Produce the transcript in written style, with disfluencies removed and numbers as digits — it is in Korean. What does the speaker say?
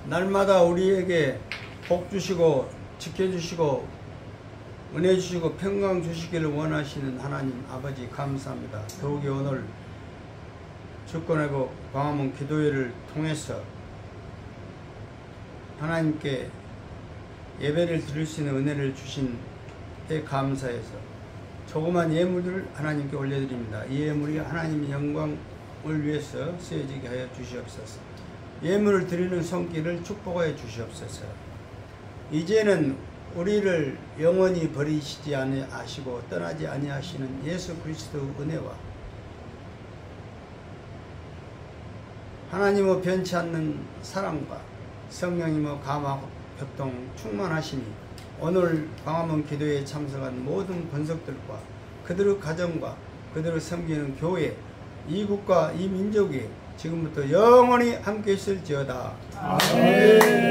날마다 우리에게 복 주시고 지켜주시고 은혜 주시고 평강 주시기를 원하시는 하나님 아버지 감사합니다. 더욱이 오늘 주권의 복 광화문 기도회를 통해서 하나님께 예배를 드릴 수 있는 은혜를 주신 데 감사해서 조그만 예물을 하나님께 올려드립니다. 이 예물이 하나님의 영광을 위해서 쓰여지게 하여 주시옵소서. 예물을 드리는 손길을 축복하여 주시옵소서. 이제는 우리를 영원히 버리시지 아니하시고 떠나지 아니하시는 예수 그리스도의 은혜와 하나님의 변치 않는 사랑과 성령님의 감화 협동 충만하시니 오늘 광화문 기도회에 참석한 모든 권속들과 그들의 가정과 그들을 섬기는 교회, 이 국가, 이 민족이 지금부터 영원히 함께 있을지어다. 아멘.